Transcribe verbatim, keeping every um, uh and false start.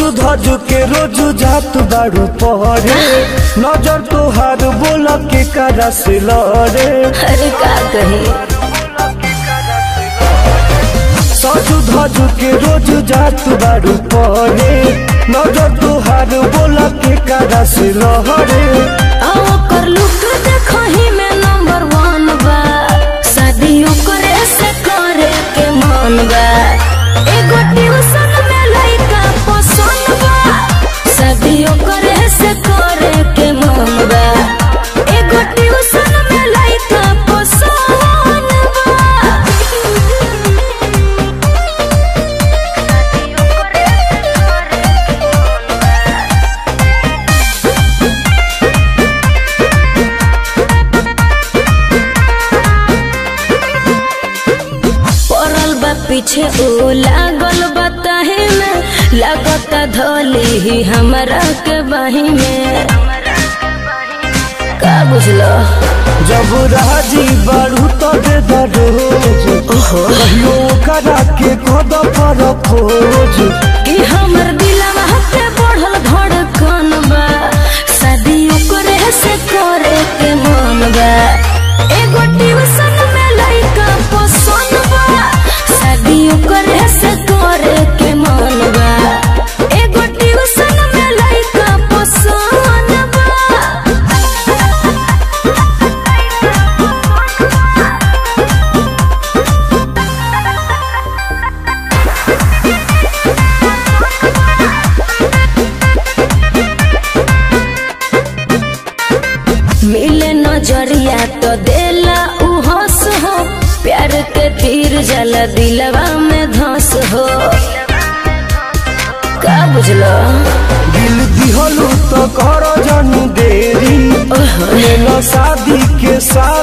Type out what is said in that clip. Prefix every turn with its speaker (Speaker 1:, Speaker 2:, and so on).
Speaker 1: धज के रोज जात बारू पहरे नजर तोहार बोल के करा से लड़े।
Speaker 2: अरे का कहे
Speaker 1: सजू धज के रोज जात बारू पहरे नजर तोहार बोल के करा से लड़े।
Speaker 2: आओ कर लुक देखो ही में नंबर वन बा शादियों करे से करे के मन बा। एगो ट्यूशन में लइका पसंद बा शादियों करे से करे के मन बा। एगो ट्यूशन में लइका पसंद बा। पीछे ओ लागल बताहे में लगता धोली ही हमरा के बाही में का बुझलो।
Speaker 1: जब राजी बारू तो दे दरोज कहियो करा के कद पर खोज
Speaker 2: कि हमर दिलवा के बढ़ल धड़कन बा शादियों करे से करे के मन बा। एगो ट्यूशन में लइका पसंद बा शादियों करे से करे के मन बा। एगो ट्यूशन में लइका पसंद बा। मिले नजरिया तो देला उ हंस हो प्यार के तीर जला दिलवा में धंस हो का बुझलो।
Speaker 1: दिल दिहलू तो कर जनी देरी लेना शादी के साथ